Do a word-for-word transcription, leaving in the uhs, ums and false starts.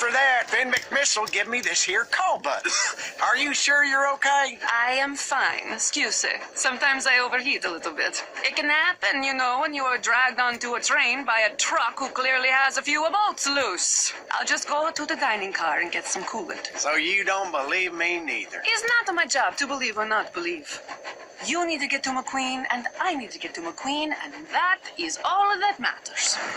After that, then McMiss'll give me this here call button. Are you sure you're okay? I am fine. Excuse me. Sometimes I overheat a little bit. It can happen, you know, when you are dragged onto a train by a truck who clearly has a few bolts loose. I'll just go to the dining car and get some coolant. So you don't believe me neither? It's not my job to believe or not believe. You need to get to McQueen, and I need to get to McQueen, and that is all that matters.